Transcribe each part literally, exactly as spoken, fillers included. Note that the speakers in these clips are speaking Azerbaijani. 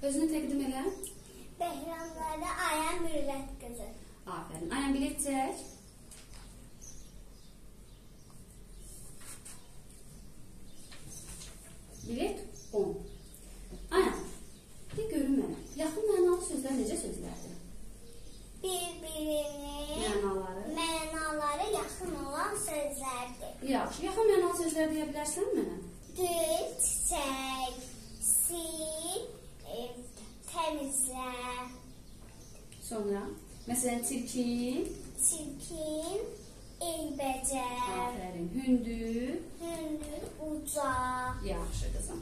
Özünü təqdim elə. Behramlarda Ayən Mürvət qızı. Afərin. Ayən bilet çək. Bilet on. Ayən, de görün mənə. Yaxın mənalı sözlər necə sözlərdir? Bir-birinin Mənaları. mənaları yaxın olan sözlərdir. Yaxşı. Yaxın mənalı sözlər deyə bilərsən mənə? Gül, çiçək, sil, e, təmizlə, Sonra, məsələn, çirkin. çirkin, eybəcər, Afərin. Hündür. hündür, uca, Yaxşı qızım.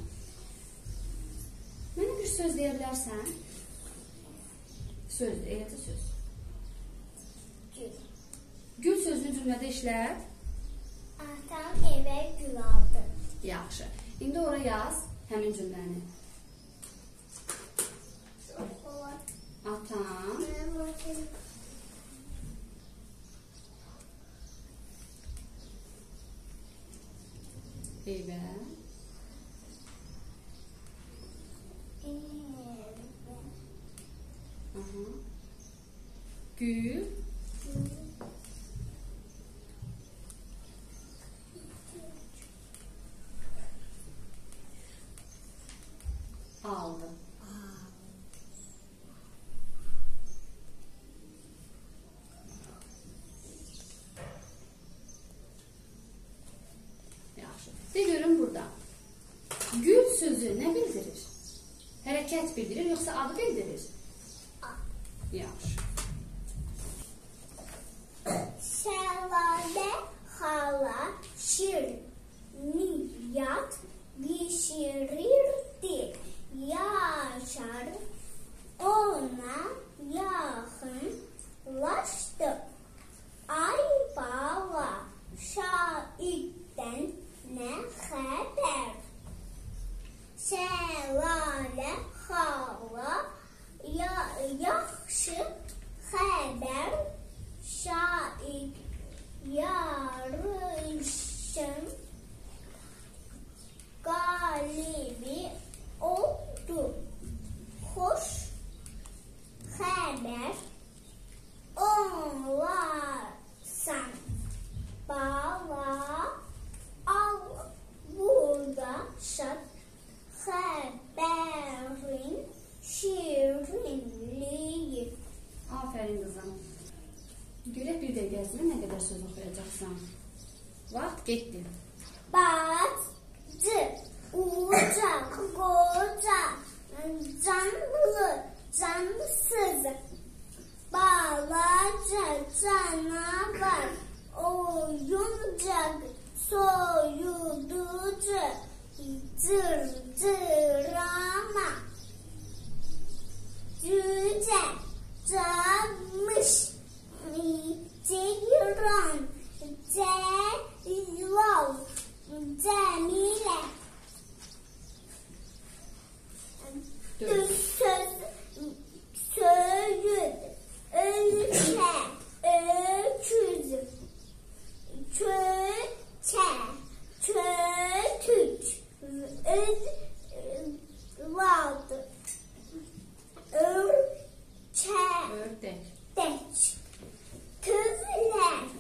Mənə bir söz deyə bilərsən? Sözdür, eləcə söz. gül. Gül sözünü cümlədə işlət. Atam evə gül aldı. Yaxşı. İndi ora yaz həmin cümləni. Atam evə aha, gül aldı. Yaxşı. De görün burada. Gül sözü nə bildirir? Hərəkət bildirir, yoxsa adı bildirir? Yaxşı. Şəlalə xala şirniyyat bişirirdi. Yaşar ona yaxınlaşdı. Ay bala şahiddən nə xəbər? Şəlalə xala ya yaxşı xəbər. Şahid yarışın qalibi oldu. Xoş xəbər onlarsan bala, al burada şad xəbərin şirinliyi. Afərin qızım. Görək bir dəqiqə ərzində nə qədər söz oxuyacaqsan. Vaxt getdi. Bacı, uca, qoca, canlı, cansız, balaca canavar, oyuncaq, soyuducu, cırcırama, cüce, camış, ceyran, celal, cemile, Dört. söz, söğüt, ölçe, öküz, köçe, kötük, özlad, ölçe, Ördək. deç, tüvler,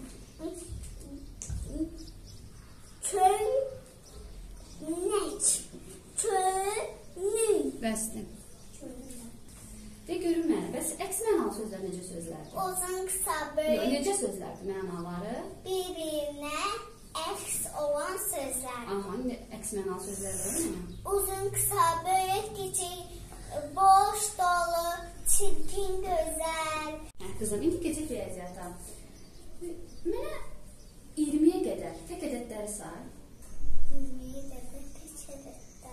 köynek, könül. Bəsdir. De görün mənə, bəs əks mənalı sözlər necə sözlərdir? Uzun kısa Yox, böyle necə sözlərdir mənaları? birbirine eks olan sözler. Aha, indi əks mənalı sözlər var mı? Uzun kısa böyle küçük, boş dolu, çirkin güzel. Hə, qızım, indi keçək riyaziyyata. Mənə iyirmiyə qədər tək ədədləri say. Bir de peçetede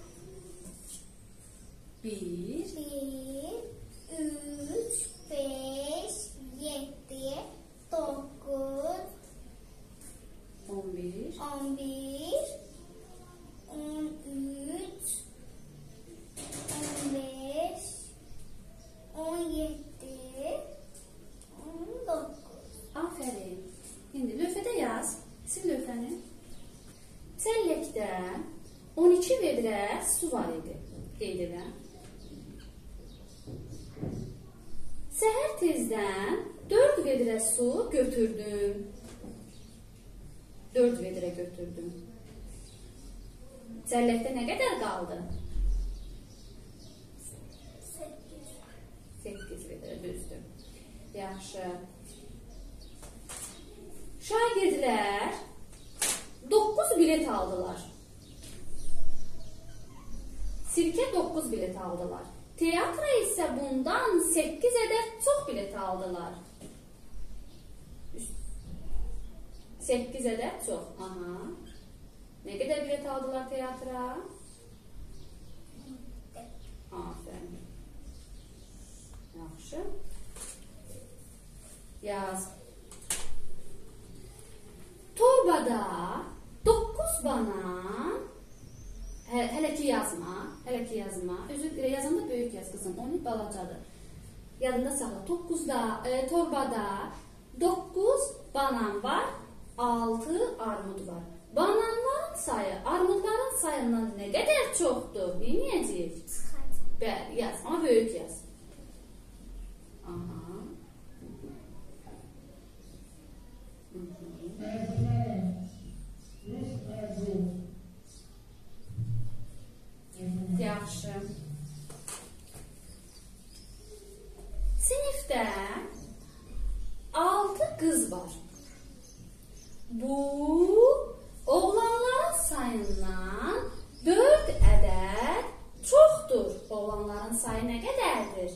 Bir, bir, üç, beş, yedi, dokuz, on bir, on bir, on üç, on beş, on yedi, on dokuz. afərin. İndi lövhədə yaz, sil lövhəni. Çəlləkdə on iki vedrə su var idi. Qeyd edə. vedrə su götürdüm. dörd vedrə götürdüm. Cəlləkdə nə qədər qaldı? səkkiz vedrə, düzdür. Yaxşı. Şagirdlər doqquz bilet aldılar. Sirkə doqquz bilet aldılar. Teatra isə bundan səkkiz ədəd çox bilet aldılar. səkkiz ədəd çox. Aha. Nə qədər bilet aldılar teatra? Aferin. Yaxşı. Yaz. Torbada doqquz banan, hə, hələ ki yazma, hələ ki yazma, özür dilə, yazanda böyük yaz qızım, onu balacadır. Yadında saxla, doqquzda, e, torbada doqquz banan var, altı armud var. Bananların sayı, armudların sayından nə qədər çoxdur? Neyniyəcəyik? Bəli, yaz, amma böyük yaz. Aha. Yaxşı. Sinifdə altı qız var. Bu oğlanların sayından dörd ədəd çoxdur. Oğlanların sayı nə qədərdir?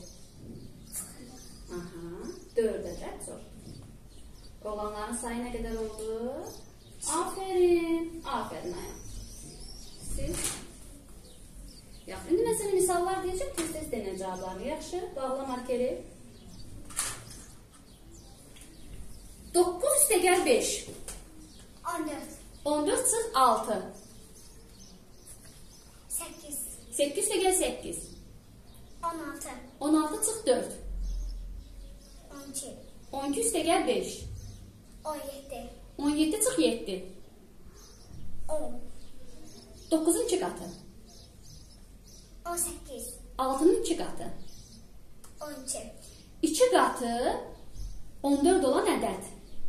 Aha, dörd ədəd çoxdur. Oğlanların sayı nə qədər oldu? Aferin. Aferin ayağım. Siz? Yaxşı, indi mən sənə misallar deyəcəm, tez-tez denən cavablarını. Yaxşı, bağla markeri. doqquz üstə gəl beş. on dörd. on dörd çıx altı. səkkiz. səkkiz üstə gəl səkkiz. on altı. on altı çıx dörd. on iki. on iki üstə gəl beş. on yeddi. on yeddi çıx yeddi. on. doqquzun iki qatı. on səkkiz. altının iki qatı. on iki. iki qatı on dörd olan ədəd.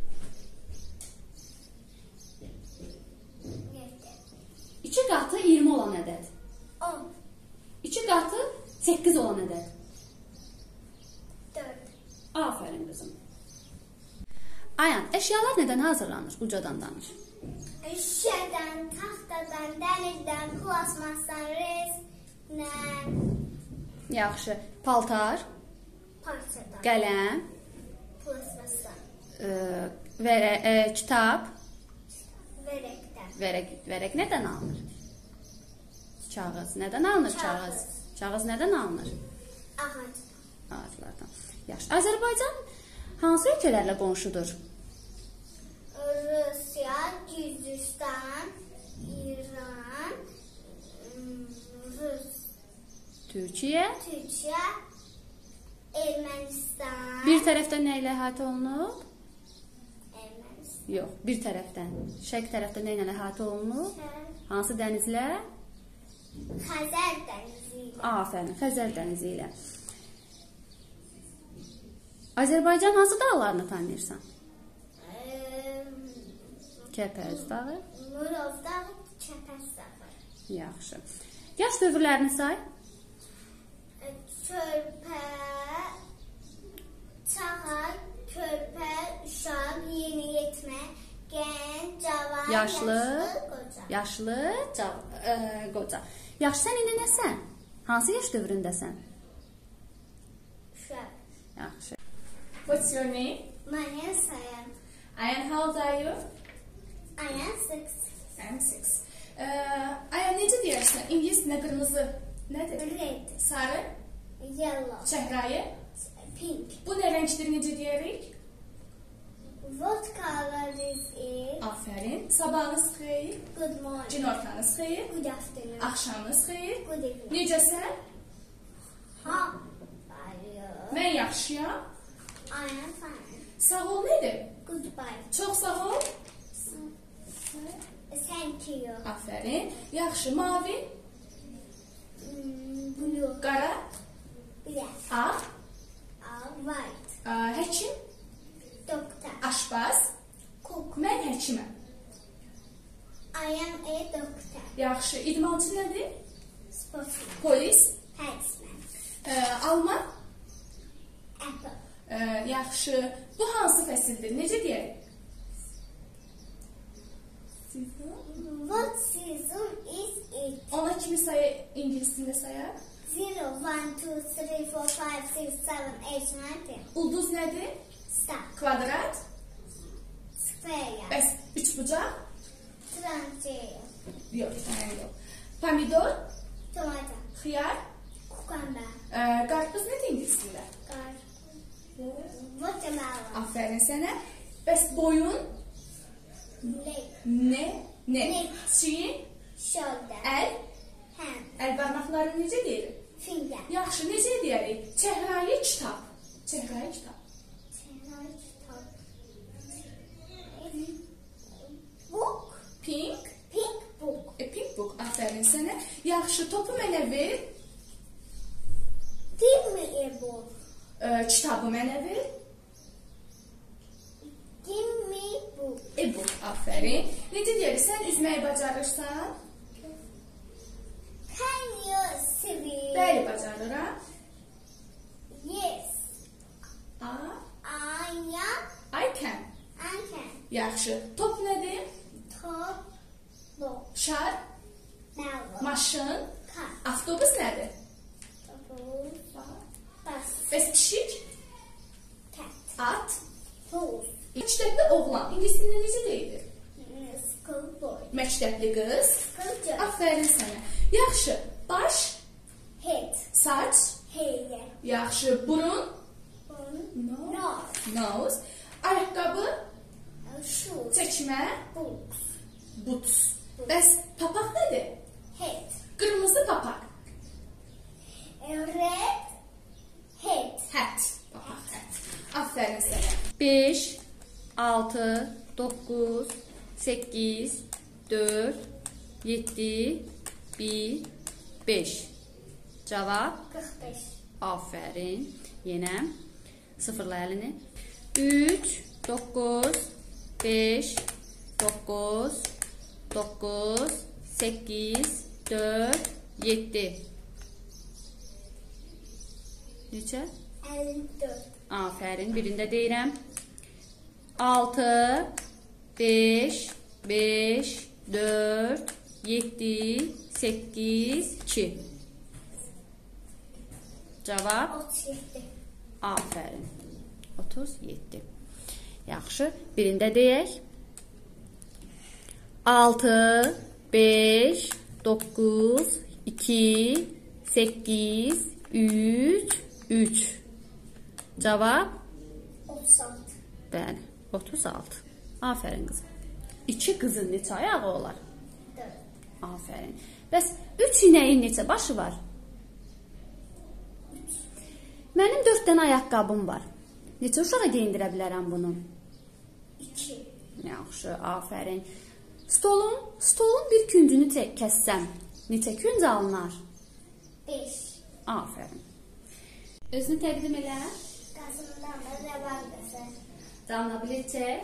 yeddi. iki qatı iyirmi olan ədəd. on. iki qatı səkkiz olan ədəd. dörd. Aferin qızım. Ayan, əşyalar nədən hazırlanır? Ucadan danış. Şişədən, taxtadan, dəmirdən, plasmasdan, resmdən, Yaxşı. Paltar, parçadan, qələm, plasmasdan, e, vərə, e, kitab, verəkdən, vərək, vərək nədən alınır? Kağız. Nədən alınır kağız? Kağız. Kağız nədən alınır? ağac, Ağaclardan. Yaxşı. Azərbaycan hansı ölkələrlə qonşudur? Rusiya, Gürcüstan, İran, ım, Rus, Türkiyə. Türkiyə, Ermənistan, Bir tərəfdən nə ilə əhatə olunub? Ermənistan, Yox, bir tərəfdən. Şərq tərəfdən nə ilə əhatə olunub? Şərq, Hansı dənizlə? Xəzər dənizi ilə, Afərin, Xəzər dənizi ilə. Azərbaycan hansı dağlarını tanıyırsan? ım, Kəpəz dağı. Murov dağı, Kəpəz dağı, Yaxşı. Yaş dövrlərini say. körpə, çağal, körpə, uşaq, yeniyetmə, gənc, cavan, Yaşlı, qoca. yaşlı, cav, e, qoca. Yaxşı, sən indi nəsən? Hansı yaş dövründəsən? Uşaq. Yaxşı. What's your name? My name is Sayan. Ayan, how old are you? I am six. I'm six. Uh, Ayan, necə deyərsən? İngilis dilində qırmızı nədir? Red, Sarı, yellow, çəhrayı. pink. Bu nə rəngdir, necə deyərik? What color is it? Afərin. Sabahınız xeyir, Good morning. günortanız xeyir, Good afternoon. axşamınız xeyir. Good evening. Necəsən? How are you? Mən yaxşıyam. I am fine. Sağ ol nədir? Goodbye. Çox sağ ol. Thank you. Afərin. Yaxşı, mavi, Mm, blue, qara, black, ağ, uh, white, ə, həkim, doctor, Həkiməm. I am a doctor. Yaxşı. İdmançı nədir? Sportsman. Polis. Policeman. Ə, alma. Apple. Ə, yaxşı. Bu hansı fəsildir? Necə deyək? What season is it? Ona kimi sayı ingilis dilində sayaq? Zero, one, two, three, four, five, six, seven, eight, nine, ten. Ulduz nədir? Star. Kvadrat. Square. Bəs üçbucaq? Triangle. Yox, yox. Pomidor. Tomato. Xiyar. Cucumber. Ə, qarpız nədir ingilis dilində? Gar. Watermelon. Aferin sənə. Bəs boyun? Leg. Ne? Ne? Leg. Çiyin? Shoulder. Əl? Hand. Əl barmaqları necə deyilir? Finger. Yaxşı, necə deyərik? Çəhrayı kitab. Çəhrayı kitab. Book. Pink. Pink book. E, pink book. Aferin sənə. Yaxşı, topu mənə ver. Give me a book. Ə, kitabı mənə ver. Give me book. E, book. Aferin. Necə deyərik? Sən üzməyi bacarırsan? Can you swim? Bəli, bacarıram. Yes. A, I am. I can. I can. Yaxşı. Top nədir? Top. Book. Şar, Now. maşın, Car. avtobus nədir? Bus. Bəs pişik, Cat. at, Horse. məktəbli oğlan. İngilis dilində necə deyilir? School boy. Məktəbli qız. School girl. Aferin sənə. Yaxşı. Baş, Head. saç, Hair. yaxşı. Burun, No. Nose. nose, ayaqqabı, Shoes. çəkmə, Books. boots. Bəs papaq nədir? Head. Qırmızı papaq. Red. Head. Hat. Papaq hat. Aferin sənə. beş, altı, doqquz, səkkiz, dörd, yeddi, bir, beş. Cavab? qırx beş. Aferin. Yenə sıfırla əlini. üç, doqquz, beş, doqquz, doqquz, səkkiz, dörd, yeddi. Neçə? əlli dörd. Aferin. Birində deyirəm. altı, beş, beş, dörd, yeddi, səkkiz, iki. Cavab? otuz yeddi. Aferin. otuz yeddi. Yaxşı. Birində deyək. altı, beş, doqquz, iki, səkkiz, üç, üç. Cavab? otuz altı. Bəli. otuz altı. Aferin qızım. İki qızın neçə ayağı olar? dörd. Aferin. Bəs üç inəyin neçə başı var? Mənim dörd dənə ayaqqabım var. Neçə uşağa geyindirə bilərəm bunu? iki. Yaxşı, aferin. Stolun, stolun bir küncünü kəssəm, neçə künc alınar? beş. Aferin. Özünü təqdim elə. Qazımdan da rəvan qəsər. Damla bilet çək.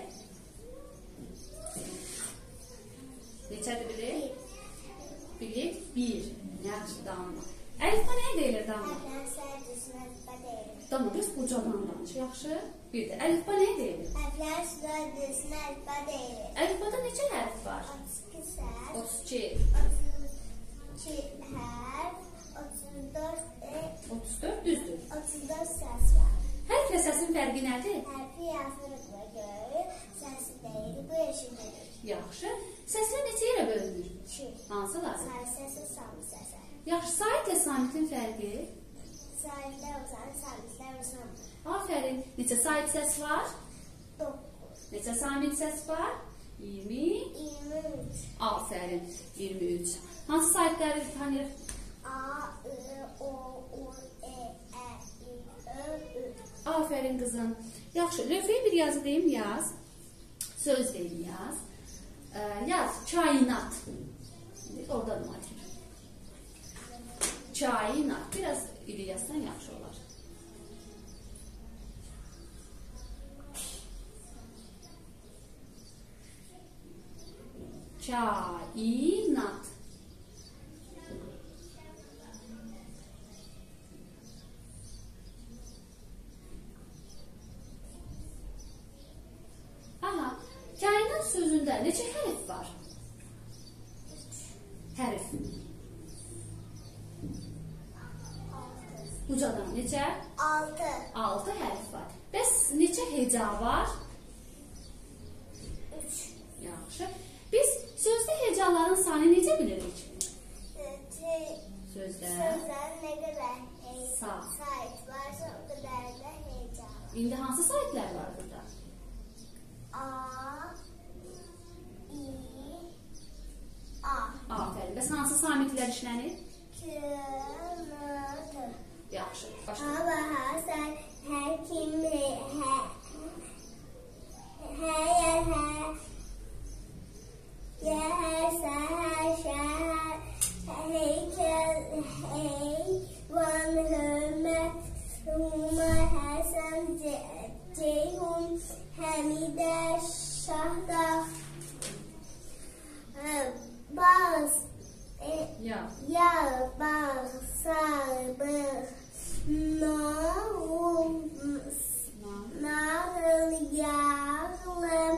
Neçədir bilet? Bilet bir. Yaxşı, damla. Əlifba nəyə deyilir damla? Əflər sərcüsünə əlifba deyilir. Damla, biraz qocadan danış. Yaxşı. Bir də əlifba nəyə deyilir? Əflər sərcüsünə əlifba deyilir. Əlifbada neçə hərf var? otuz iki sərf. otuz iki. otuz iki hərf. otuz dörd e, otuz dörd düzdür. otuz dörd səs var. Hərflə səsin fərqi nədir? Hərfi yazırıqla görə səsi deyil, bu eşidilir. Yaxşı. Səslər neçə yerə bölünür? iki. Hansılar? Sarı səsi, samı səsi. Yaxşı, saitlə samitin fərqi? Saitlər uzanır, samitlər uzanır. Aferin. Neçə sait səs var? doqquz. Neçə samit səs var? iyirmi. iyirmi üç. Aferin. iyirmi üç. Hansı saitləri tanıyır? A, I, O, U, E, Ə, İ, Ö, Ü. Aferin qızım. Yaxşı, lövhəyə bir yazı deyim, yaz. Söz deyim, yaz. Ee, yaz, kainat. Orada da var. Kainat. Biraz iri yazsan yaxşı olar. Kainat. Aha, kainat sözündə neçə hərf var? Hərf. Ucadan neçə? Altı. Altı hərf var. Bəs neçə heca var? Üç. Yaxşı. Biz sözdə hecaların sayını necə bilirik? Sözdə. Sözlər nə qədər Sağ. sayt varsa o qədər də heyecan var. İndi hansı saytlar var burada? A, İ, A. Afərin. Bəs hansı samitlər işlənir? Kırmızı. Yaxşı. Başqa. Hava Hasan Həkim hə hə hə Yəhər səhər şəhər heykəl heyvan hörmət Rumar Həsən Ceyhun Həmidə Şahda Bağız Ya. Yar bağ sarbıq Nağıl Nağıl yağlı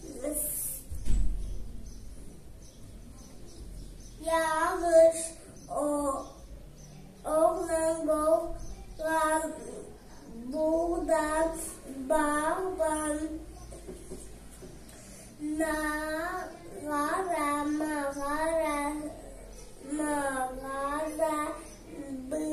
Yağış o oğlan boğlan buğdan bağban Nağara mağara mağara bı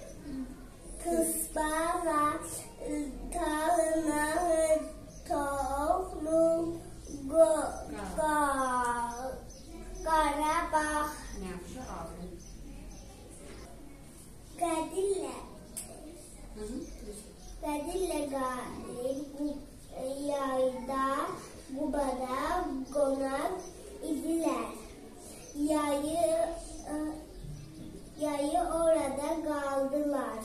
kısbara tarına tohlu go ga Qarabağ Yaxşı, afərin. Qədirlə Hı -hı. Qədirlə qalib yayda Qubada qonaq idilər. Yayı yayı orada qaldılar.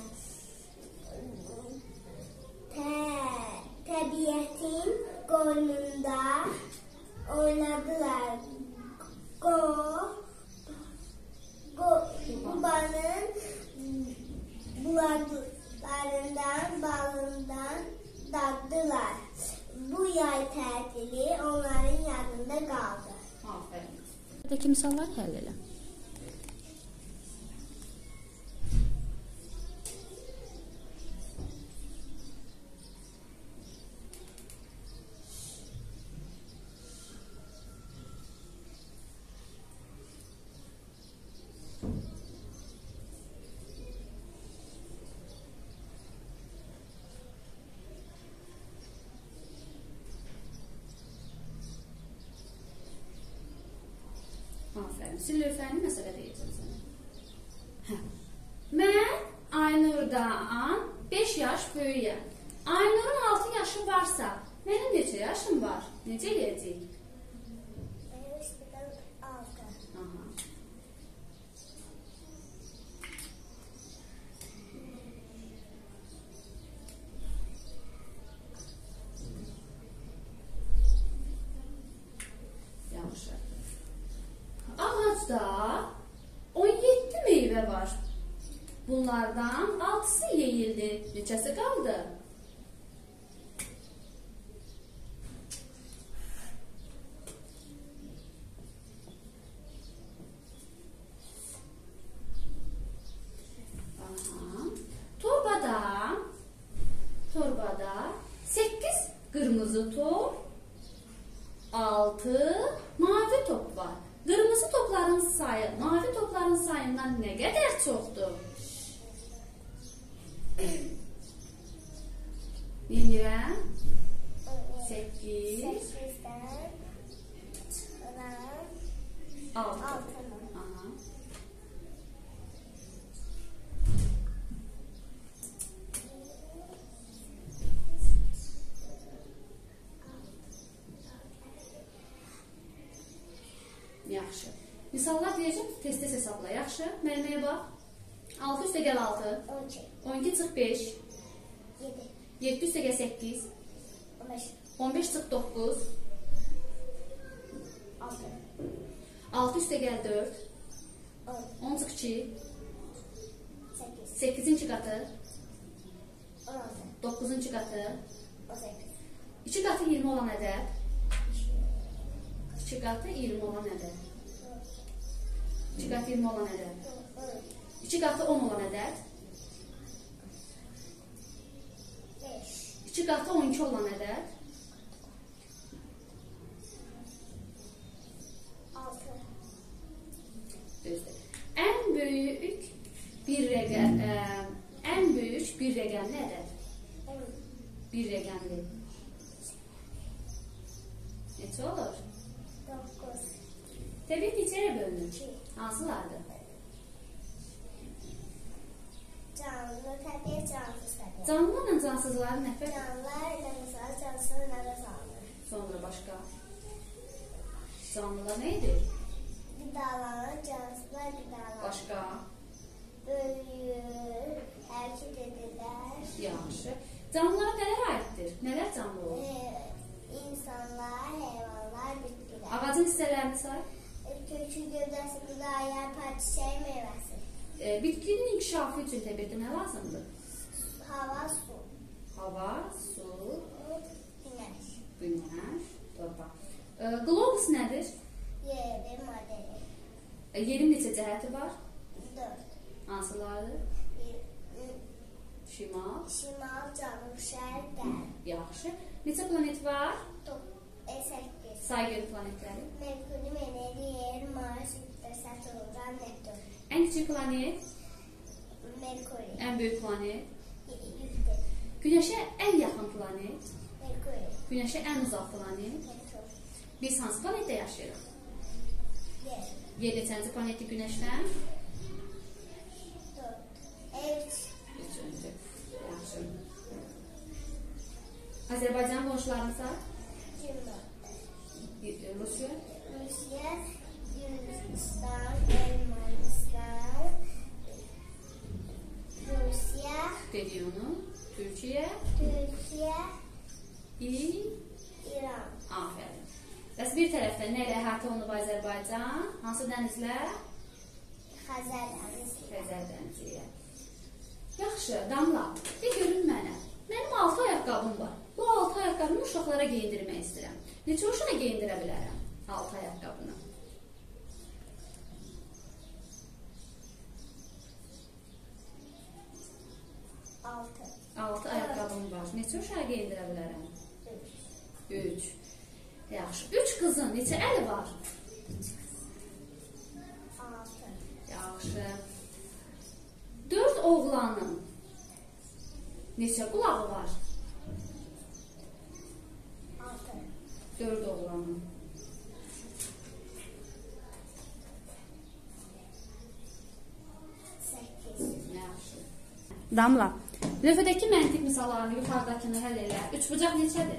Tə, təbiətin qoynunda oynadılar. Qo, qo, Qubanın bulaqlarından, balından daddılar. Bu yay tətili onların yanında qaldı. Afərin. Buradakı misallar həll elə. Afərin. Sil lövhəni məsələ deyəcəm sənə. Hə. Mən Aynurdan beş yaş böyüyəm. Aynurun altı yaşı varsa, mənim neçə yaşım var? Necə eləyəcəyik? Altı. Aha. Yaxşı. Ağacda on yeddi meyvə var. Bunlardan altısı yeyildi. Neçəsi qaldı? Aha. Torbada torbada səkkiz qırmızı top, altı mavi top var. Qırmızı topların sayı mavi topların sayından nə qədər çoxdur? Bilmirəm. səkkiz Səkkizdən çıxıran altı. altı. Aha. Yaxşı. Misallar deyəcəm, tez-tez hesabla. Yaxşı. Müəlliməyə bax. altı üstə gəl altı. on iki. on iki çıx beş. yeddi. yeddi üstə gəl səkkiz. on beş. on beş çıx doqquz. altı. altı üstə gəl dörd. on. on çıx iki. sekiz. səkkizinci qatı. on altı. doqquzuncu qatı. on sekiz. iki qatı iyirmi olan ədəd. iki qatı iyirmi olan ədəd. iki qatı iyirmi olan ədəd. iki qatı on olan ədəd. beş. iki qatı on iki olan ədəd. altı. Düzdür. Ən böyük bir rəqəm, ə, ən böyük bir rəqəmli ədəd. on. Bir rəqəmli. Neçə olur? dokuz. Təbii neçəyə bölünür? iki. Hansılardır? Canlı təbiət, cansız təbiət. Canlılarla cansızların nəfər? Canlılar nefes alır, cansız nefes alır. Sonra başqa? Canlılar nə edir? Gıdalanır, cansızlar gıdalanır. Başqa? Böyür, hərəkət edirlər. Yaxşı. Canlılara nələr aiddir? Nələr canlı olur? Ee, insanlar, heyvanlar, bitkilər. Ağacın hissələrini say. Kökü, gövdəsi, budağı, yarpağı, çiçəyi, meyvəsi. E, bitkinin inkişafı üçün təbiətdə nə lazımdır? Hava, su, Hava, su, güneş, günəş, torpaq. E, qlobus nədir? yeri, modeli. E, yerin neçə cəhəti var? Dörd. Hansılardır? Şimal. Şimal, cənub, şərq, qərb. Yaxşı. Neçə planet var? E, səkkiz. Say gör planetləri. Merkuri, Veneri, Yer, Mars, Jüpiter, Saturn, Uran, Neptun. Ən kiçik planet, Merkuri, ən böyük planet. Jüpiter, Günəşə ən yaxın planet, Merkuri, Günəşə ən uzaq planet. Neptun, Biz hansı planetdə yaşayırıq? Yer, Yedinci planeti Günəşdən. dörd. Ev, Üçüncü. Yaxşı. Azərbaycan qonşularını say. Cümlə. Rusiya. Rusya, Gürcistan, Ermənistan, Rusya, Dedi onu. Türkiyə. Türkiyə, İ. İran. Afərin. Bəs bir tərəfdən nə ilə əhatə olunub Azərbaycan? Hansı dənizlər? Xəzər dənizi. Xəzər dənizi ilə. Yaxşı, Damla, de görün mənə. Mənim altı ayaqqabım var. Bu altı ayaqqabını uşaqlara geyindirmək istəyirəm. Neçə uşağa geyindirə bilərəm altı ayaqqabını? Altı. altı ayaqqabım var. Neçə uşağa geyindirə bilərəm? Üç. üç. Yaxşı. üç qızın neçə əli var? Altı. Yaxşı. dörd oğlanın neçə qulağı var? Altı. dörd oğlanın. Səkkiz. Yaxşı. Damla, lövhədəki məntiq misallarını yuxarıdakını həll elə. Üç bucaq neçədir?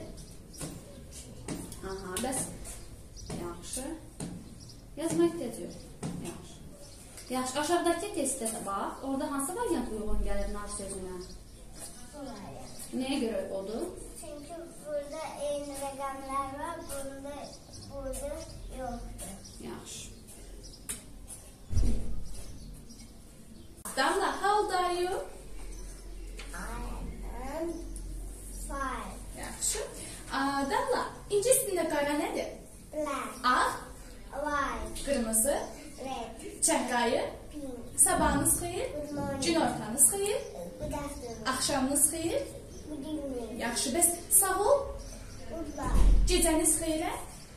Aha, bəs. Yaxşı. Yazma ehtiyac yox. Yaxşı. Yaxşı, aşağıdakı testdə də bax. Orada hansı variant uyğun gəlir nar sözünə? Bu variant. Nəyə görə odur? Çünki burada eyni rəqəmlər var, burada, burada yoxdur. Yaxşı. Damla, how old are you? I am five. Yaxşı. Aa, Damla, ingiliscəsində qara nədir? Black. Ağ, White. qırmızı, Red. çəhrayı, Pink. sabahınız xeyir, Good morning. gün ortanız xeyir, Good afternoon. axşamınız xeyir. Good evening. Yaxşı, bəs sağ ol, Goodbye. gecəniz xeyrə.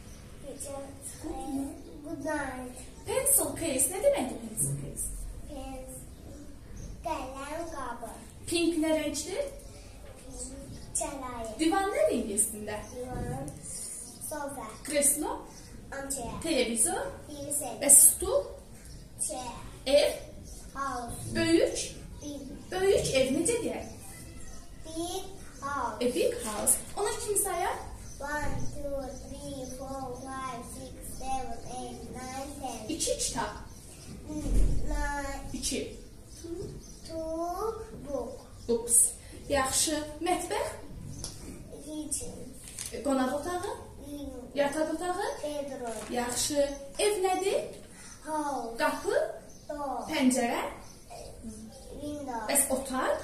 Good night. Pencil case, nə deməkdir pencil case? Pens. Qələm qabı. Pink nə rəngdir? Çəlayı. Divan nədir ingiliscəsində? Divan. Sofa. Kreslo, Armchair. televizor, T V set. bəs stul, Chair. ev, House. böyük, Big. böyük ev necə deyək? Big house. A big house. Ona kim sayar? One, two, three, four, five, six, seven, eight, nine, ten. İki kitab, Nine. iki. Two book. Books. Yaxşı. Mətbəx, Kitchen. qonaq otağı, Living. Yataq otağı? Bedroom. Yaxşı. Ev nədir? House. Qapı? Door. Pəncərə? Window. Bəs otaq?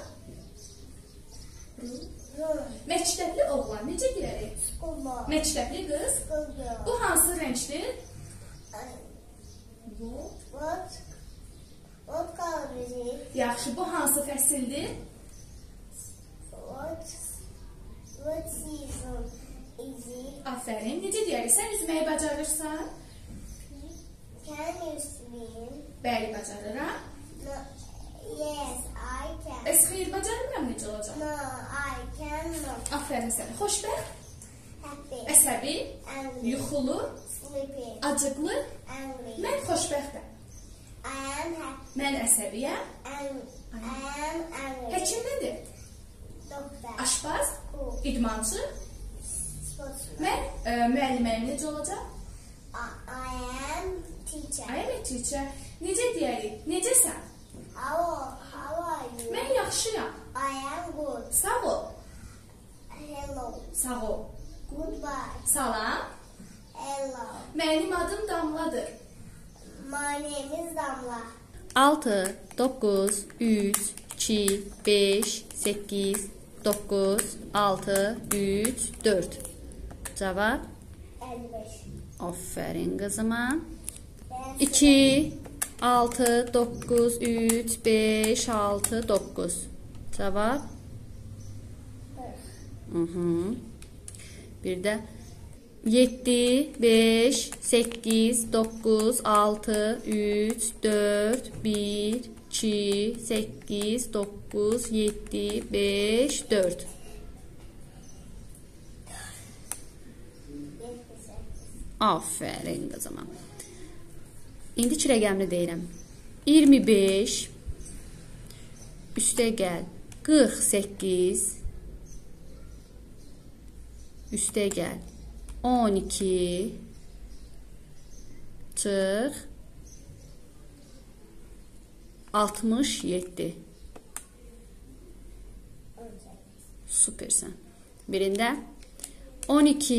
Room. Məktəbli oğlan necə deyərik? School boy. Məktəbli qız? School girl. Bu hansı rəngdir? What? What color is it? Yaxşı, bu hansı fəsildir? What? What season is it? Afərin. Necə deyərik? Sən üzməyi bacarırsan? Can you swim? Bəli, bacarıram. No. Yes, I can. Bəs xeyr, bacarmıram necə olacaq? No, I cannot. Afərin sənə. Xoşbəxt, Happy. əsəbi, Angry. yuxulu, Sleepy. acıqlı. Angry. Mən xoşbəxtəm. I am happy. Mən əsəbiyəm. And I am angry. Həkim nədir? Doctor. Aşpaz, Cook. idmançı. Sportsman. Mən e, müəlliməyim necə olacaq? I, I am teacher. I am a teacher. Necə deyərik? Necəsən? How, how are you? Mən yaxşıyam. I am good. Sağ ol. Hello. Sağ ol. Goodbye. Salam. Hello. Mənim adım Damladır. My name is Damla. altı, doqquz, üç, iki, beş, səkkiz, doqquz, altı, üç, dörd. Cavab? elli beş. Aferin qızıma. Ben iki, altı, doqquz, üç, beş, altı, doqquz. Cavab? Hı -hı. Bir də yeddi, beş, səkkiz, doqquz, altı, üç, dörd, bir, iki, səkkiz, doqquz, yeddi, beş, dörd. yetmiş sekiz. Aferin qızıma. İndi iki rəqəmli deyirəm. iyirmi beş üstə gəl qırx səkkiz üstə gəl on iki çıx altmış yeddi. on sekiz. Süpersən. Birində on iki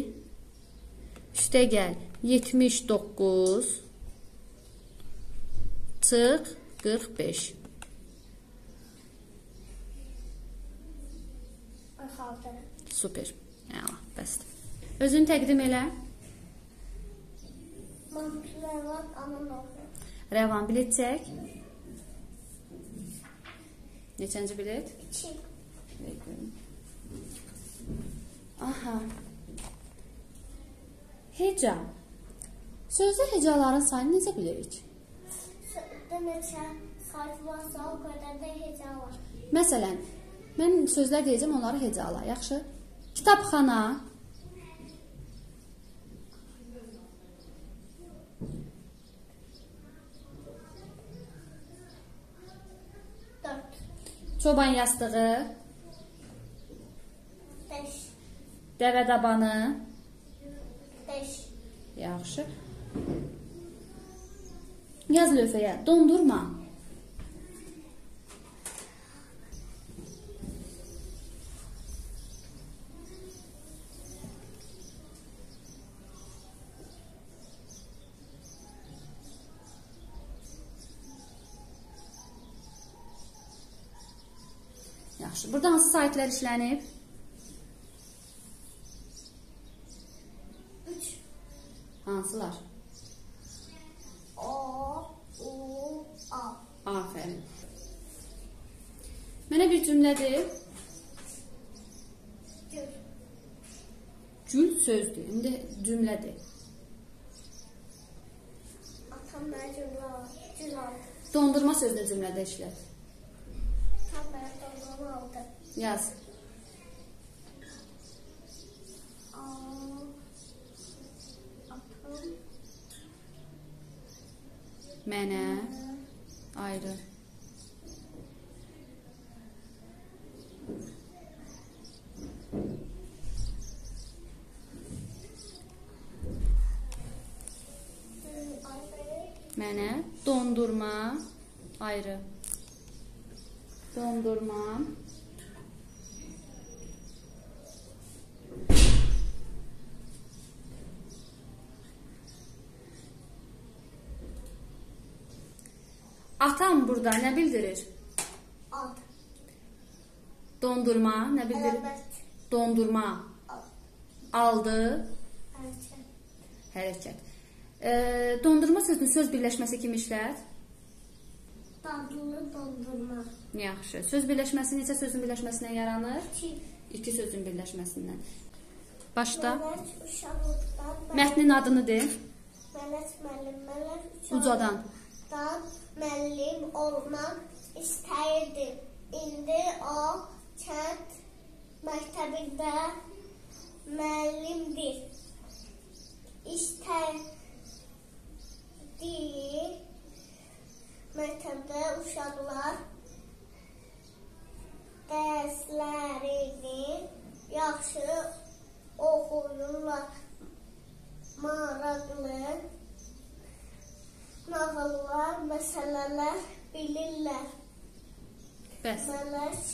üstə gəl yetmiş doqquz çıx qırx beş. qırx altı. Süper. Əla, bəsdir. Özünü təqdim elə. Mahmudlar Amanov. Rəvan bilet çək. Neçənci bilet? İki. Aha. Heca. Sözdə hecaların sayını necə bilirik? Deməçə, sayt varsa o qədər də heca var. Məsələn, mən sözlər deyəcəm, onları hecala. Yaxşı? Kitabxana. dörd. Çoban yastığı. beş. Dəvə dabanı. beş. Yaxşı. Yaz lövhəyə. Dondurma. Yaxşı. Burada hansı saytlar işlənib? üç. Hansılar? O, U, A. Afərin. Mənə bir cümlədir. Gül. Gül sözdür. İndi cümlədir. Atam mənə cümlə var. Gül aldı. Dondurma sözünü cümlədə işlət. Atam mənə dondurma aldı. Yaz. A. Atam Mənə ayrı. Mənə dondurma ayrı. Dondurma Atam burada nə bildirir? Ad. Dondurma nə bildirir? Ələmət. Dondurma. Ad. Aldı. Hərəkət. Hərəkət. E, dondurma sözünün söz birləşməsi kimi işlət? Dadlı dondurma. Yaxşı. Söz birləşməsi neçə sözün birləşməsindən yaranır? İki. İki sözün birləşməsindən. Başda. Mələk uşaqlıqdan. Mətnin adını de. Mələk müəllim. Mələk Ucadan. uşaqlıqdan müəllim olmaq istəyirdi. İndi o kənd məktəbində müəllimdir. İstədiyi məktəbdə uşaqlar dərslərini yaxşı oxuyurlar. Maraqlı nağıllar, məsələlər bilirlər. Bəs. Mələk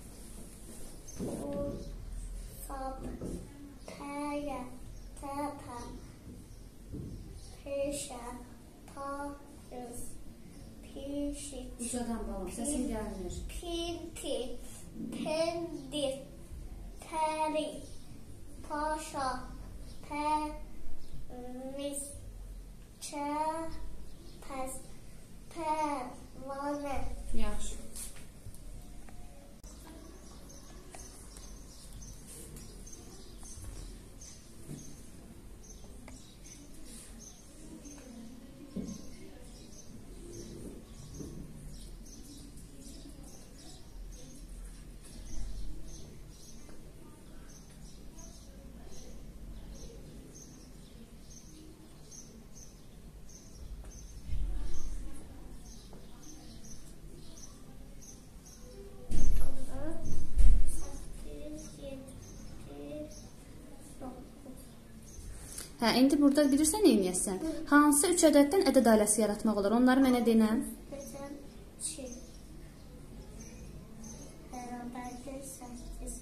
Usab Təyə Təpə Peşə Tarız Pişik Ucadan balam, səsin gəlmir. Pinti Pendir Təri Paşa Pəviz Çəpəz Pərvanə. Yaxşı. Hə, indi burada bilirsən nə edəsən? Hansı üç ədəddən ədəd ailəsi yaratmaq olar? Onları mənə denən. Beşən iki. Bərabərdir səkkiz.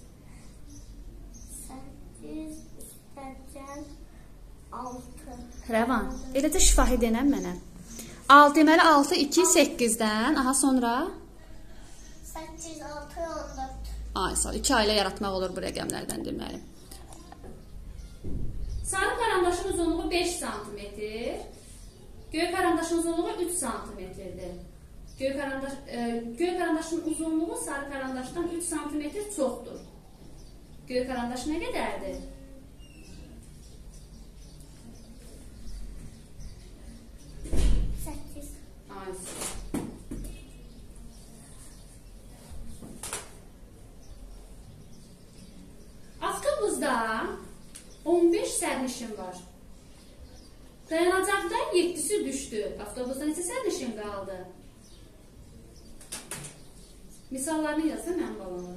Səkkiz üstəgəl altı. Rəvan, eləcə şifahi denən mənə. altı deməli altı, iki, səkkizdən. Aha, sonra? Səkkiz, altı, on dörd. Ay, sağ ol. iki ailə yaratmaq olur bu rəqəmlərdən deməli. Sarı karandaşın uzunluğu beş santimetr. Göy karandaşın uzunluğu üç santimetrdir. Göy, karandaş, e, göy karandaşın uzunluğu sarı karandaşdan üç santimetr çoxdur. Göy karandaş nə qədərdir? Səkkiz. Ay, avtobusda on beş sərnişin var. Dayanacaqda yeddisi düşdü. Avtobusda neçə sərnişin qaldı? Misallarını yazsın mən balona.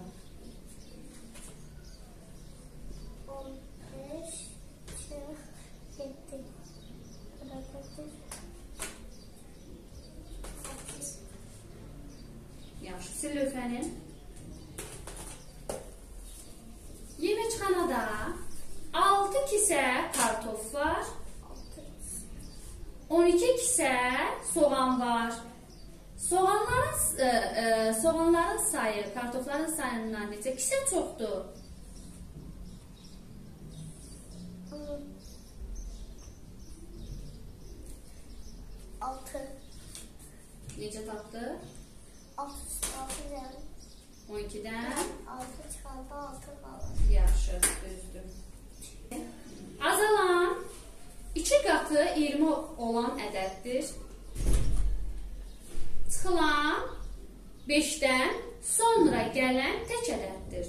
on beş, yeddi. Bərabərdir. Səkkiz. Yaxşı, sil lövhəni. Yeməkxanada altı kisə kartof var. on iki kisə soğan var. Soğanların e, e, soğanların sayı, kartofların sayından neçə kisə çoxdur? Altı. Necə tapdı? Altı, altı yəni. on ikidən. Altı çıxanda altı qalır. Yaxşı, düzdür. Azalan iki qatı iyirmi olan ədəddir. Çıxılan beşdən sonra gələn tək ədəddir.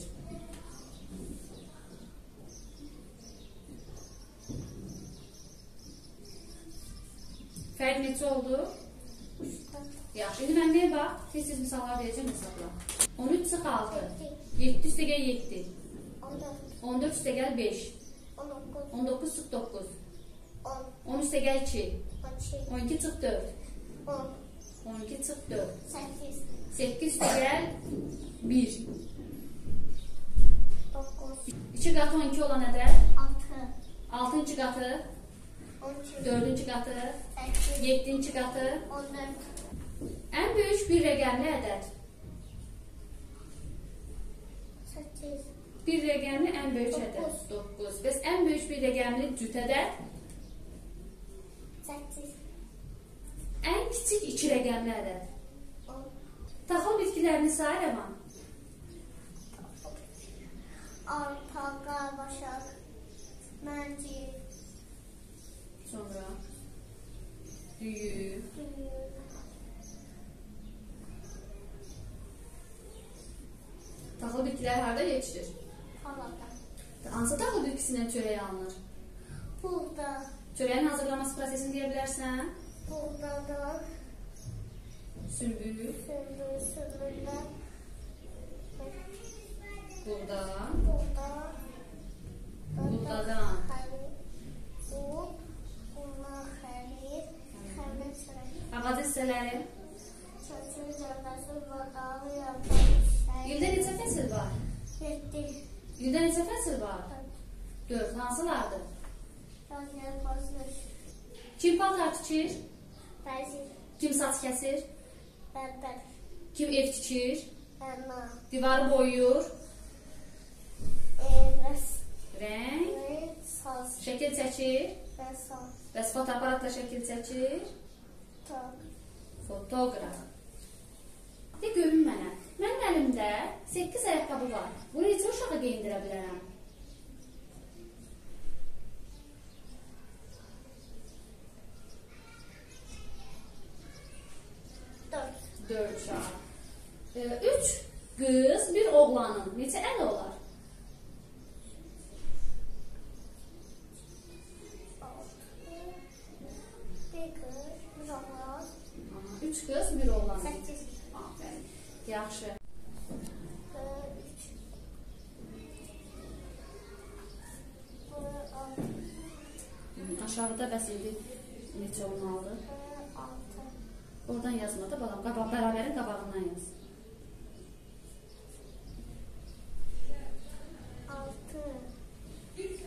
Fərq neçə oldu? Yaxşı, indi mən bir bax, tez-tez misallar verəcəm hesabla. on üç çıx altı, yeddi üstə gəl yeddi, on dörd. on dörd üstə gəl beş, on doqquz. on doqquz çıx doqquz, on. on üstə gəl iki, on iki. on iki çıx dörd, on. on iki çıx dörd, Səkkiz. səkkiz üstə gəl bir, Doqquz. iki qatı on iki olan ədəd, Altı. altıncı qatı, on iki. dördüncü qatı, Səkkiz. yeddinci qatı, on dörd. Ən böyük bir rəqəmli ədəd. Sekiz. Bir rəqəmli ən böyük ədəd. Doqquz. doqquz. Bəs ən böyük bir rəqəmli cüt ədəd. Sekiz. Ən kiçik iki rəqəmli ədəd. On. Taxıl bitkilərini say Rəvan. Arpa, qarmaşıq, məncik, Sonra düyü. düyü, Taxıl bitkilər harda yetişir? palata, Hansı taxıl bitkisindən çörək alınır? buğda, Çörəyin hazırlanması prosesini deyə bilərsən? buğdadan, Sülbü, sürülür, sürülür, buğda, buğda, buğdadan, xəlir, un, undan xəlir, xəmir çörək, ağac hissələri. çəçin, cəvəzi, badağı, yarpaq, İldə neçə fəsil var? yeddi, İldə neçə fəsil var? dörd. Hansılardır? yazır, basır, Kim paltar tikir? bəzir, Kim saç kəsir? bərbər, Kim ev tikir? əlma, Divarı boyuyur? rəs, Rəng? saz, Şəkil çəkir? rəsam, Bəs fotoaparatla şəkil çəkir? tok, Fotoqraf. De görün mənə. Mənim əlimdə səkkiz ayaqqabı var. Bunu neçə uşağı geyindirə bilərəm? dörd, dörd uşaq. üç qız, bir oğlanın neçə əli olar? bir qız, bir oğlan, üç qız, bir oğlan. səkkiz, Aferin. Yaxşı. üç, altı, Aşağıda bəs indi neçə olmalıdır? altı, Oradan yazma da balam. Qabaq, bərabərin qabağından yaz. altı, üç,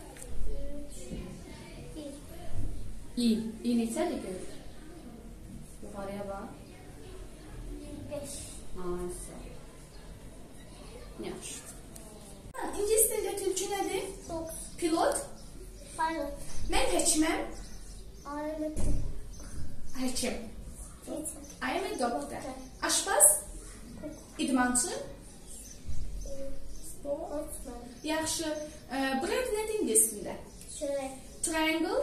bir, İ. İ neçədir gör? Yuxarıya bax. beş, Aysa. Yaxşı. İngilis dilində tülkü nədir? dokuz, Pilot. pilot, Mən həkiməm. ayrılık, Həkim. yedi, I am a doctor. Aşpaz. İdmançı. otman, Yaxşı. E, Bread nədir ingilis dilində? çörək, Triangle.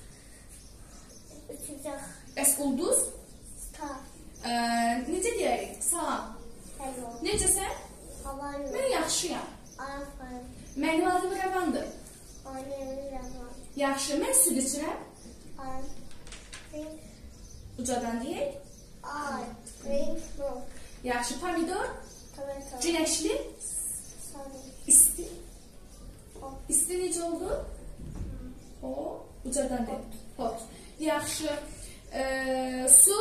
üçüncək, Bəs ulduz. star, E, necə deyərik? Salam. hello, Necəsən? havayı, Mən yaxşıyam. aferin, Mənim adım Rəvandır. oynayın, yaman, Yaxşı. Mən süd içirəm. I drink, Ucadan deyək. I drink milk, Yaxşı. Pomidor. tomato, Günəşli. sunny, İsti. hot, İsti necə oldu? O. Ucadan deyək. Hot. Yaxşı. E, su.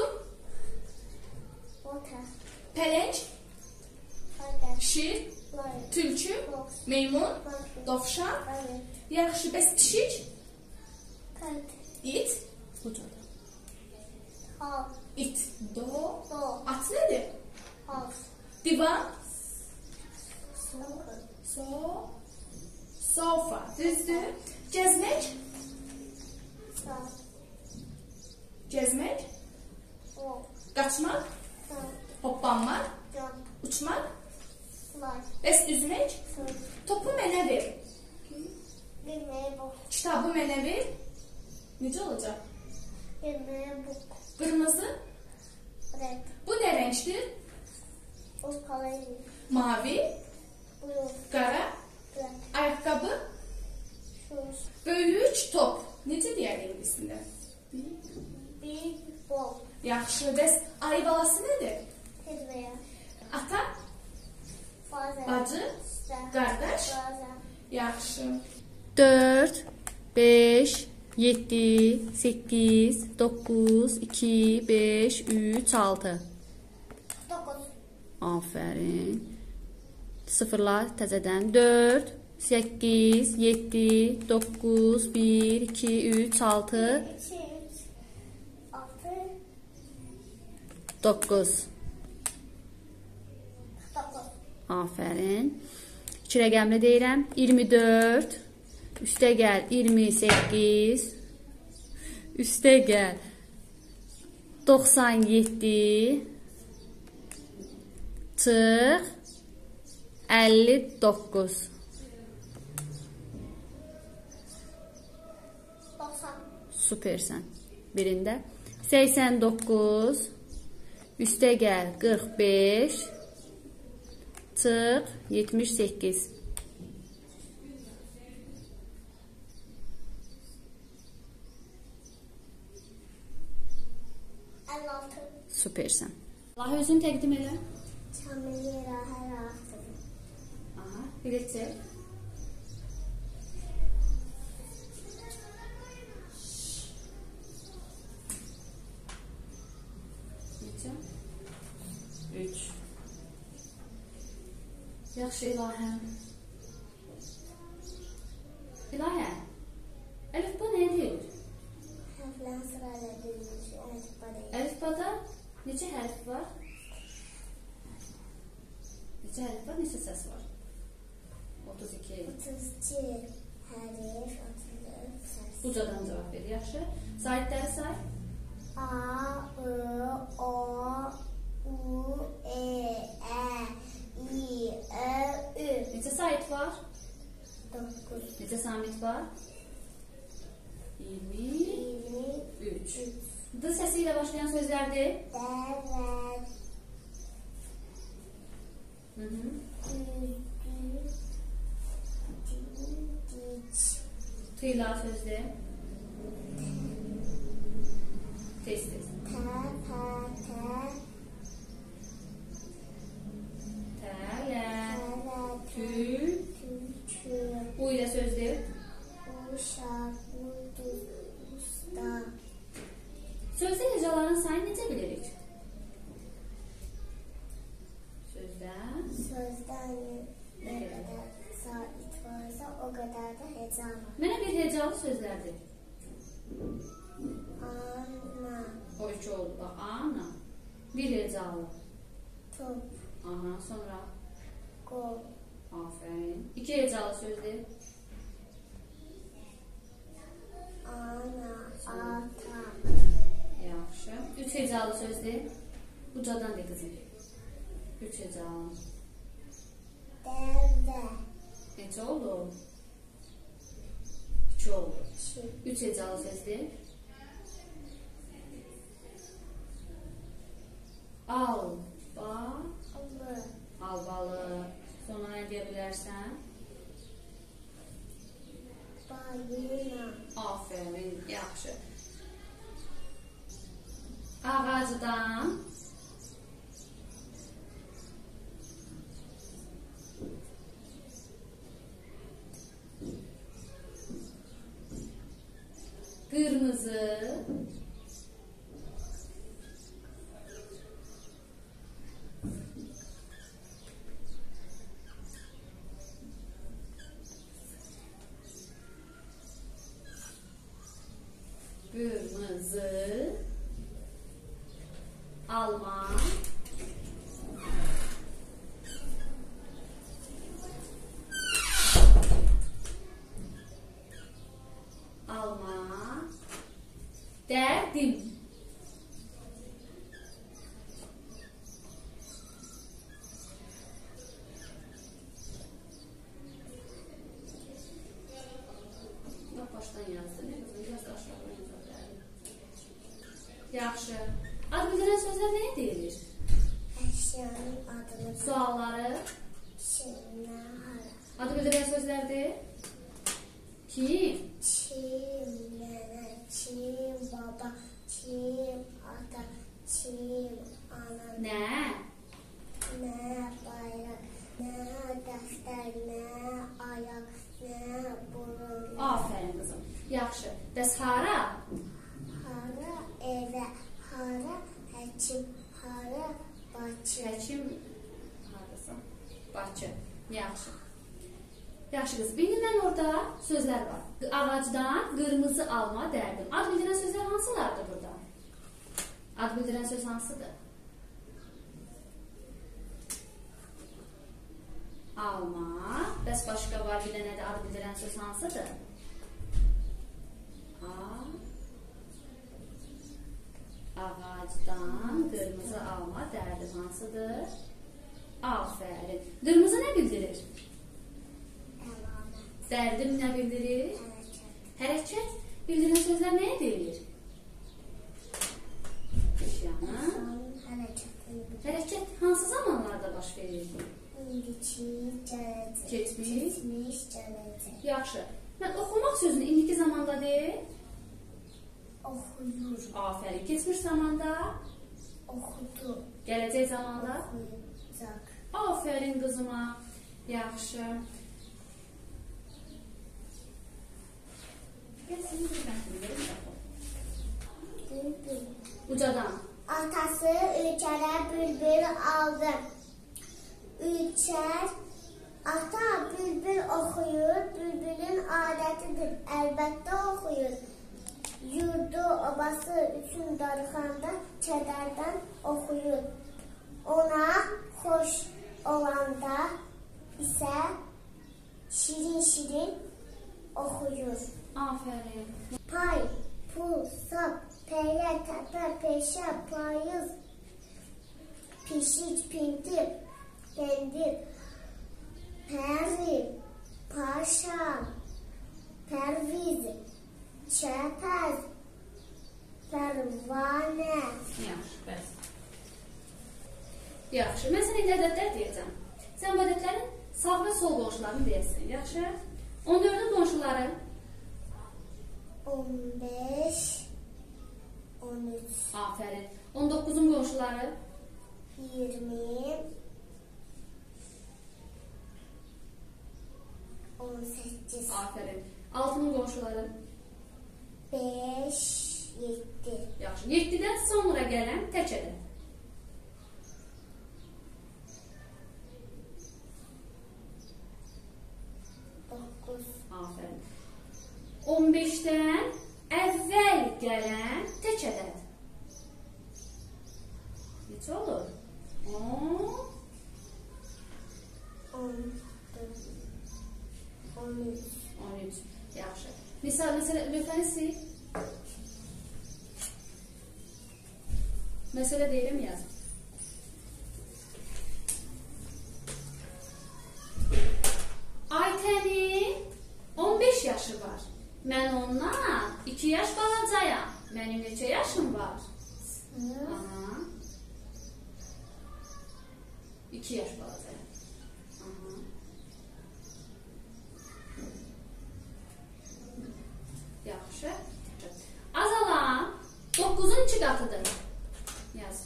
water, Pələng. tiger, Şir. lion, Tülkü. fox, Meymun. monkey, Dovşan. rabbit, Yaxşı. Bəs pişik. cat, İt. Ucadan. hawk, İt. Do. dog, At nədir? house, Divan. snooker, So. Sofa. Düzdür. Gəzmək. star, Gəzmək. walk, Qaçmaq. jump, Hoppanmaq. jump, Uçmaq. fly, Bəs üzmək. swim, Topu mənə ver. give me a book, Kitabı mənə ver. Necə olacaq? give me a book, Qırmızı. red, Bu nə rəngdir? what color is Mavi. blue, Qara. black, Ayaqqabı. shoes, Böyük top. Necə deyərik ingilisində? big ball, Yaxşı. Bəs ayı balası nədir? hidware, Ata. father, Bacı. sister, Qardaş. brother, Yaxşı. dörd, beş, yeddi, səkkiz, doqquz, iki, beş, üç, altı. dokuz, Aferin. Sıfırlar təzədən. dörd, səkkiz, yeddi, doqquz, bir, iki, üç, altı, iki, üç, altı, doqquz. Dokuz. Afərin. İki rəqəmli deyirəm. iyirmi dörd. Üstə gəl iyirmi səkkiz. Üstə gəl doxsan yeddi. Çıx əlli doqquz. Doksan. Süpersən. Birində. səksən doqquz. Üstə gəl qırx beş. Çıx yetmiş səkkiz. əlli altı. Süpersən. Allah özünü təqdim elə. Kamil Rahər Axtır. Aha, bilet çək. Neçə? üç. Yaxşı İlahəm. İlahə, əlifba nə deyir? Hərflərin sırayla düzülmüş əlifba deyil. Əlifbada neçə hərf var? Neçə hərf var, neçə səs var? otuz iki. otuz iki hərf, otuz dörd səs. Ucadan cavab ver, yaxşı. Saitləri say. A, I, O, U, E, Ə, İ, Ə, Ü. Neçə sait var? Dokuz. Neçə samit var? iyirmi iyirmi üç. D səsi ilə başlayan sözlərdir. Dəvət. Hı -hı. T ilə sözdür. Tez tez. Tə, pə, tə, Tələ. tələ, Tül. tülkü, Bu ilə sözdür. uşaq, ulduz, usta. Sözdə hecaların sayını necə bilirik? Sözdə Sözdən nə qədər sait varsa, o qədər də heca var. mənə bir hecalı sözlərdir. Ana, O iki oldu. Bax, ana. Bir hecalı. top, Aha, sonra. qol, Afərin. İki hecalı sözdür. ana, ata, Yaxşı. Üç hecalı sözdür. Ucadan de qızım. Üç hecalı. dəvə, Neçə oldu? İki oldu. iki, Üç hecalı sözdür. Al, ba, alı, albalı. Sonra nə deyə bilərsən? balina, Afərin, yaxşı. Ağacdan qırmızı Qırmızı alma alma derdim bak baştan yazdı ne kızım biraz da aşağıdan yazabilirim. Yaxşı. Ad bildirən sözlər nəyə deyilir? əşyanın adını, Sualları kimlə, hara, adı bildirən sözlərdir. Kim? kim, nənə, kim, baba, kim, ata, kim, ana, Nə? nə, bayraq, nə, dəftər, nə, ayaq, nə, burun, Afərin qızım. Yaxşı. Bəs hara? hara, evə, hara, həkim, hara, Bakı, Həkim hardasın? Bakı. Yaxşı. Yaxşı qız. Bir mən orada sözlər var. Ağacdan qırmızı alma dərdim. Ad bildirən sözlər hansılardır burada? Ad bildirən söz hansıdır? Alma. Bəs başqa var bir dənə də adı bildirən söz hansıdır? A. Ağacdan qırmızı alma dərdim hansıdır? Aferin. Qırmızı nə bildirir? Dərdim nə bildirir? Hərəkət. Bildirilən sözlər nəyə deyilir? Hərəkət hansı zamanlarda baş verir? Keçmiş, gələcək. Yaxşı. Mən oxumaq sözünü indiki zamanda deyil? Oxuyur. Aferin. Keçmiş zamanda? Oxudu. Gələcək zamanda? Oxuyacaq. Aferin qızıma. Yaxşı. Ucadan. Atası Ülkərə bülbül aldı. Ülkər, ata bülbül oxuyur, bülbülün adətidir, əlbəttə oxuyur. Yurdu obası üçün darıxanda kədərdən oxuyur. Ona xoş olanda isə şirin-şirin oxuyur. Aferin. Pay, pul, sap, pəylə, təpə, peşə, payız, pişik, pintir, pendir, pəri, paşa, pərviz, çəpəz, pərvanə. Yaxşı, bəs. Yaxşı, mən sənə indi ədədlər deyəcəm. Sən bu ədədlərin sağ və sol qonşularını deyəsin, yaxşı? on dördün qonşuları? on beş, on üç. Aferin. on doqquzun qonşuları? iyirmi, on səkkiz. Aferin. altının qonşuları? beş, yeddi. Yaxşı. yeddidən sonra gələn tək ədəd. doqquz. Aferin. on beşdən əvvəl gələn tək ədəd. Neçə olur? on, on dörd, on üç. on üç. Yaxşı. Misal, məsələ, lütfəni sil. Məsələ deyirəm, yaz. Aytənin on beş yaşı var. Mən ondan iki yaş balacayam. Mənim neçə yaşım var? Aha. iki yaş balacayam. Aha. Yaxşı. Azalan doqquzun iki qatıdır. Yaz.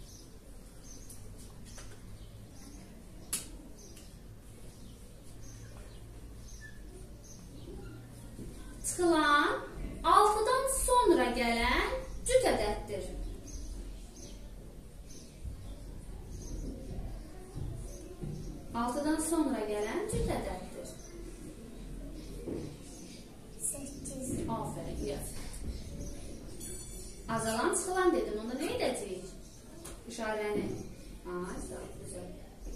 Çıxılan altıdan sonra gələn cüt ədəddir. altıdan sonra gələn cüt ədəddir. səkkiz. Aferin, yaz. Azalan çıxılan dedim, onda nə edəcəyik? İşarəni. Aa, güzel.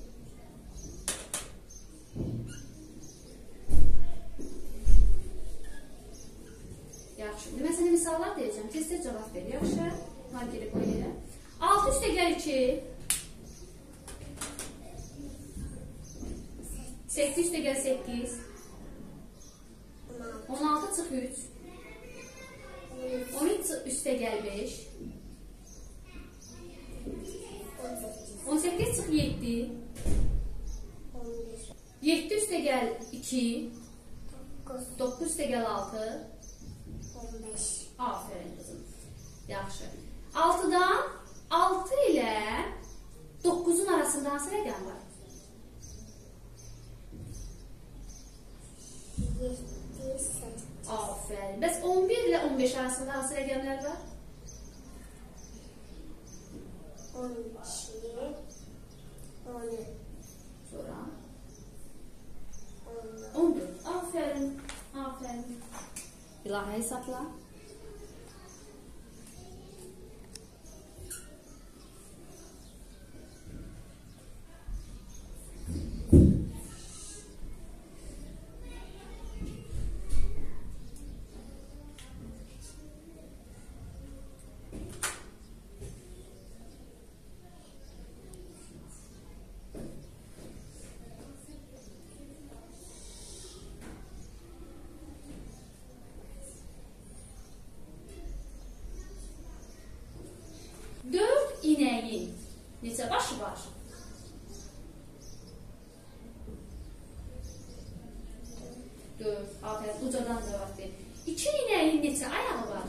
Yaxşı, indi mən sənə misallar deyəcəm, tez-tez cavab ver, yaxşı? Markeri qoy yerə. altı üstə gəl iki. səkkiz üstə gəl səkkiz. on altı çıx üç. on üç üstə gəl beş. on səkkiz çıx yeddi. yeddi üstə gəl iki. doqquz üstə gəl altı. on beş. Aferin qızım. Yaxşı. altıdan altı ilə doqquzun arasında hansı rəqəm var? yeddi, səkkiz. Aferin. Bəs on bir ilə on beş arasında hansı rəqəmlər var? on iki, on üç. Sonra on dörd. on dörd. Aferin. Aferin. İlahə hesabla. inəyin neçə başı var? dörd. Afərin, ucadan cavab ver. iki inəyin neçə ayağı var?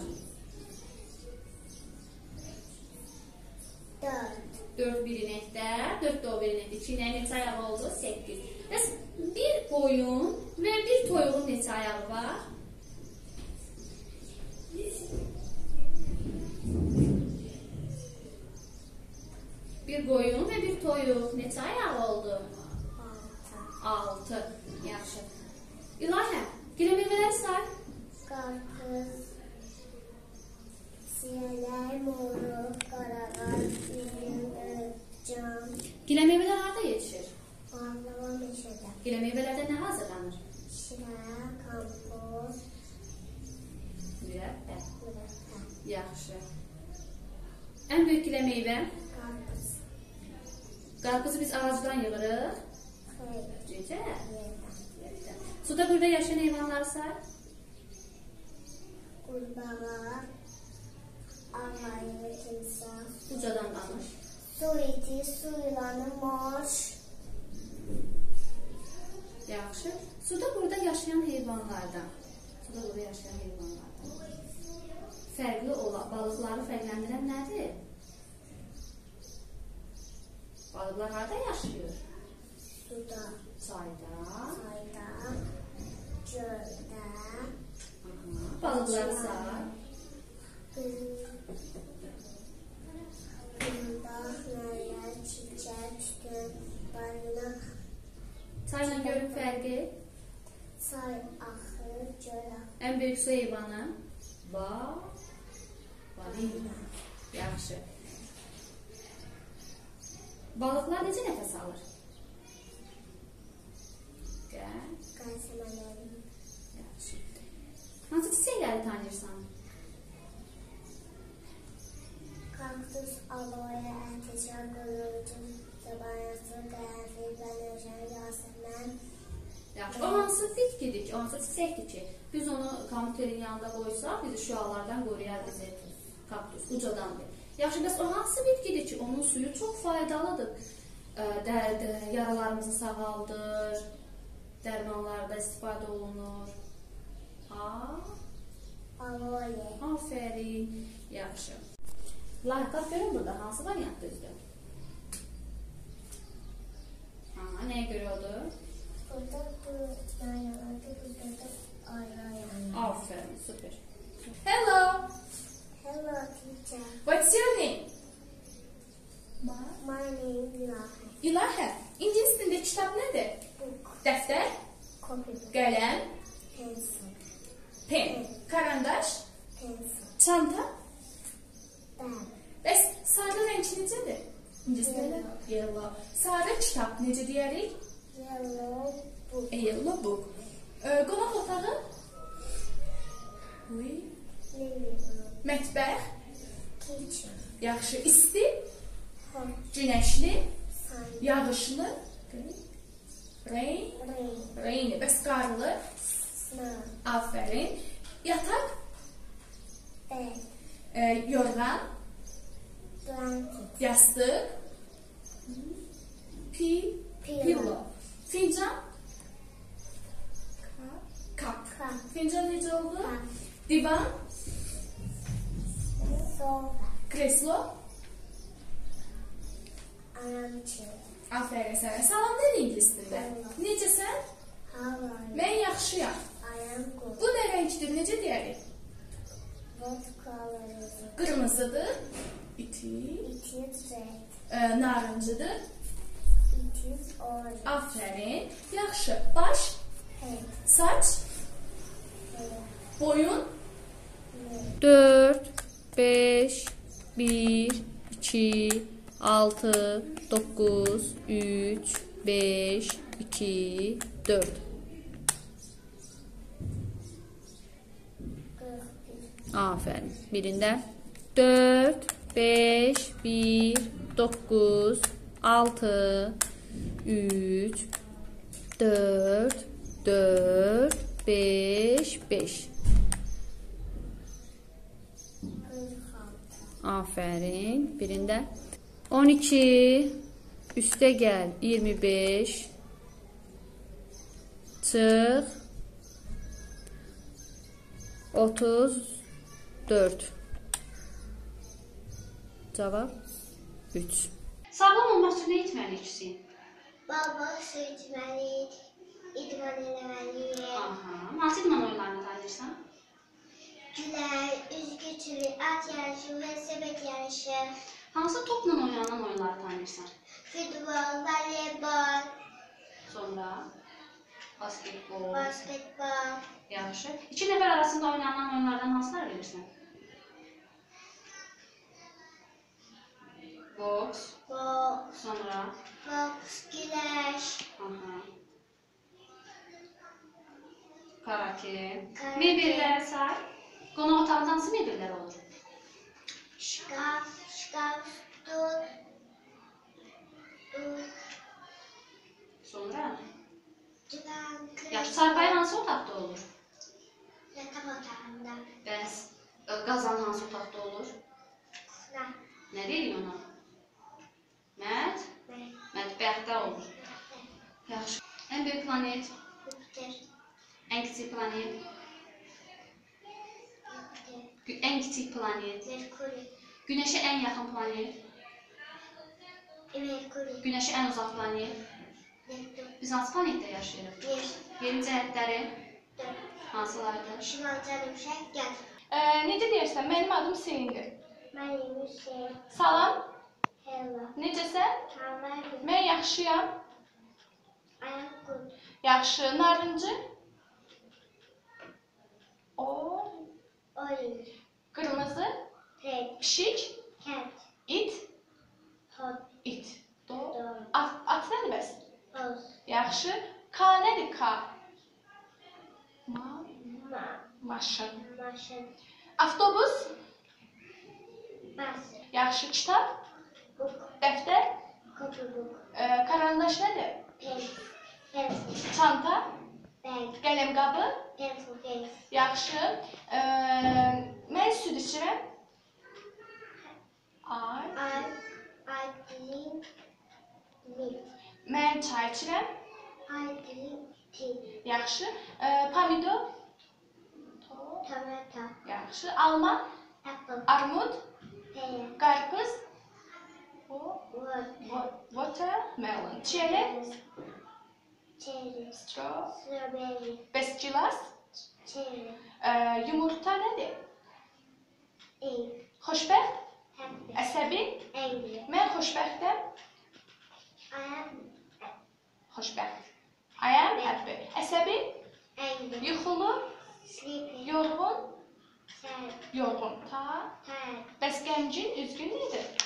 dörd. dörd bir inəkdə, dörd də o bir inəkdə. iki inəyin neçə ayağı oldu? səkkiz. Bəs bir qoyun və bir toyuğun neçə ayağı var? Bir qoyun və bir toyuq neçə ayağı oldu? altı. Yaxşı. İlahə, gilə meyvələri say. Qarpız, siyələr, moruq, qarağac, üzüm, cam. Gilə meyvələr harada yetişir? Bağlama meşədə. Gilə meyvələrdə nə hazırlanır? Şirə, kompoz, Mürəbbə. mürəbbə. Yaxşı. Ən böyük gilə meyvə? Qarpız, Qarpızı biz ağacdan yığırıq. xeyr, Necə? yerdən. Suda burada yaşayan heyvanları say. Qurbağa, ağayı, timsah. Ucadan danış. Su iti, su yılanı, moş. Yaxşı. Suda burada yaşayan heyvanlardan. Suda burada yaşayan heyvanlardan. Fərqli olan balıqları fərqləndirən nədir? Balıqlar harada yaşayır? Suda, Çayda. çayda, göldə. Aha. Balıqları say. Qımbaq, nərlər, çiçək, tütün, balina, Çayla gölün fərqi. çay, axır, göl axır. Ən böyük su heyvanı. Ba. Balina. Yaxşı. Balıqlar necə nəfəs alır? Gəl. Qaysəmələri, Yaxşı. Hansı çiçəkləri tanıyırsan? kaktus, aloe, ərtişan, qılıncım, zabanası, qərənfil, bənövşən, yasəmən. Yaxşı. O hansı bitkidir ki, o hansı çiçəkdir ki, biz onu kompüterin yanında qoysaq, bizi şüalardan qoruyar bizi. Kaktus, ucadandır. Yaxşı, bəs o hansı bitkidir ki, onun suyu çox faydalıdır. Dərdə, yaralarımızı sağaldır, dərmanlarda istifadə olunur. Ha? Aloe, Afərin. Yaxşı. Layıqlar görün burada hansı variant düzdür? Aha, nəyə görə odur? burada bu yanardı, burada da ayra yanardı. Afərin, super. Hello, Hello, teacher. what's your name? My name is Ilahi. İlahə, ingilis dilində kitab nədir? Book, Dəftər, copybook, qələm, pencil, pen, karandaş, pencil, çanta. bag, Bəs sarı rəng necədir? İngilis dilində yellow. Sarı kitab necə deyərik? yellow book, A yellow book. Ə, qonaq otağı? Oui. living room, Mətbəx, kitchen, yaxşı, isti, hot, günəşli, sun, yağışlı, rain, rain, rain, bəs qarlı, snow, afərin, yataq, bed, ə, yorğan, blanket, yastıq, pi, pillow, pillow, fincan, kap, cup, fincan necə oldu? cup, Divan, sofa, kreslo, armchair. afərin sənə. Salam deyil ingilis dilində. Necəsən? How are you? Mən yaxşıyam. I am good. Bu nə rəngdir, necə deyərik? What color is it? Qırmızıdır, iti, It is red. ə, narıncıdır, It is orange. afərin, yaxşı. Baş, Head, saç, hair, boyun, neck, dörd, beş, bir, iki, altı, doqquz, üç, beş, iki, dörd. qırx bir, Afərin. Birində dörd, beş, bir, doqquz, altı, üç, dörd, dörd, beş, beş. qırx altı, Afərin. Birində on iki üstə gəl iyirmi beş çıx otuz dörd. Cavab üç. Sağlam olmaq üçün nə etməliyik Hüseyin? Bol-bol su içməliyik, idman eləməliyik. Aha. Hansı idman oyunlarını tanıyırsan? Gülər, üzgüçülük, at yarışı, velosiped yarışı. Hansı topla oynanan oyunları tanıyırsan? Futbol, voleybol, Sonra basketbol. basketbol, Yaxşı. İki nəfər arasında oynanan oyunlardan hansıları bilirsən? Boks. boks, Sonra. boks, güləş, Aha. Karate. Karate. Mebellər say. Qonaq otağında hansı mebellər olur? şkaf, şkaf, stul, stul, Sonra. divan, Yaxşı. Çarpayı hansı otaqda olur? yataq otağında, Bəs ə, qazan hansı otaqda olur? kuxna, Nə deyirik ona? Mət? Mətbəxdə olur. Yaxşı. Ən böyük planet, Jupiter, ən kiçik planet, Jupiter, gü- ən kiçik planet, Merkuri, Günəşə ən yaxın planet, Merkuri, Günəşə ən uzaq planet. Neptun, Biz hansı planetdə yaşayırıq? Yer, Yerin cəhətləri dörd, hansılardır? şimal, cənub, şərq, qərb. Ə, necə deyirsən? Mənim adım Hüseyndir. Mənim Hüseyin, Salam, hello, necəsən? Kamerun, Mən yaxşıyam. ayaq qut, Yaxşı, narıncı. O, orange, qırmızı, red, pişik, cat, it, hot, it. Do. dog, At, at nədir bəs? horse, Yaxşı. K nədir K? Ma, ma, maşın. machine, Avtobus. bus, Yaxşı. Kitab, book, dəftər, copybook, ə, karandaş nədir? pen, pencil, Çanta, bag, qələmqabı. pencil case, Yaxşı. Ə, mən süd içirəm. Ay. I, I drink milk, Mən çay içirəm. I drink tea, Yaxşı. Ə, pomidor. To. tomato, Yaxşı. Alma, apple, armud, pear, qarpız. O. water, wa- Watermelon. Çiyələk, cherry, straw, strawberry, bəs gilas. cherry, Ə, yumurta nədir? egg, Xoşbəxt, happy, əsəbi. angry. Mən xoşbəxtəm. I am Xoşbəxt. I am happy. Əsəbi, angry, yuxulu, sleepy, yorğun, sad, yorğun. Ta. tired, Bəs qəmgin, üzgün nədir?